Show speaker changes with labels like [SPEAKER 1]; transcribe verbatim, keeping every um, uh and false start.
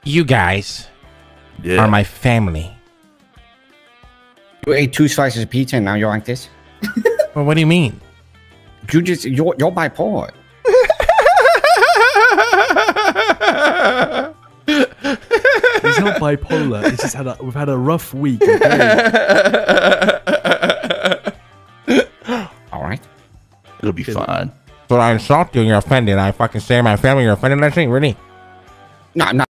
[SPEAKER 1] You guys
[SPEAKER 2] Yeah.
[SPEAKER 1] are my family.
[SPEAKER 3] You ate two slices of pizza and now you're like this?
[SPEAKER 1] Well, what do you mean?
[SPEAKER 3] You just, you're, you're bipolar.
[SPEAKER 4] He's not bipolar. He's just had a, we've had a rough week. Okay?
[SPEAKER 3] All right.
[SPEAKER 2] It'll be fine.
[SPEAKER 1] So I insult you and you're offended. I fucking say my family, you're offended. That's it, really.
[SPEAKER 3] No, no.